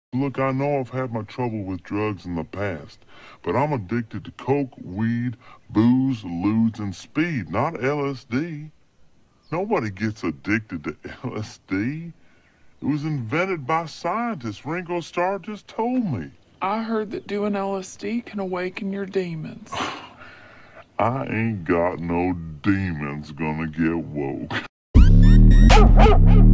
Look, I know I've had my trouble with drugs in the past, but I'm addicted to coke, weed, booze, lewds, and speed, not LSD. Nobody gets addicted to LSD. It was invented by scientists. Ringo Starr just told me. I heard that doing LSD can awaken your demons. I ain't got no demons gonna get woke.